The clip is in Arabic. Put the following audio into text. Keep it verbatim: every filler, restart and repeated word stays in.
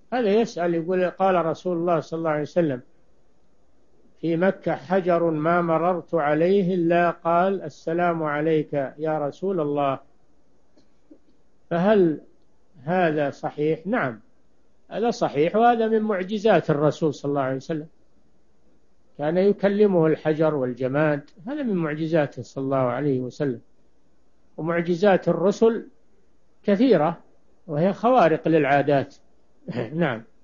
هذا يسأل يقول قال رسول الله صلى الله عليه وسلم في مكة حجر ما مررت عليه إلا قال السلام عليك يا رسول الله. فهل هذا صحيح؟ نعم، هذا صحيح، وهذا من معجزات الرسول صلى الله عليه وسلم، كان يكلمه الحجر والجماد، هذا من معجزاته صلى الله عليه وسلم. ومعجزات الرسل كثيرة وهي خوارق للعادات. نعم.